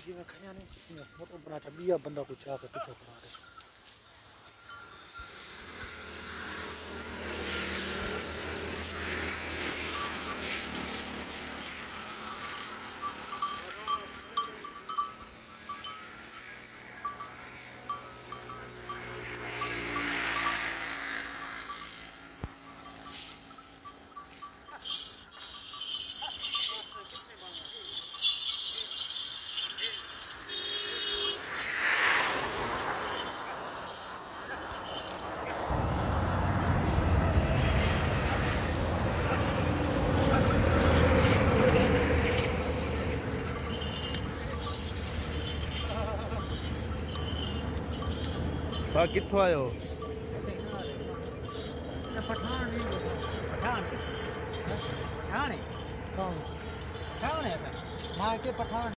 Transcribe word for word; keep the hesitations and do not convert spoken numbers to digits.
जी में खया नहीं फोटो बना चा बिया बंदा को चाह के पीछे करा दे सा कित्थों आयो पठान पठान पठान है कौन पठान है माँ के पठान।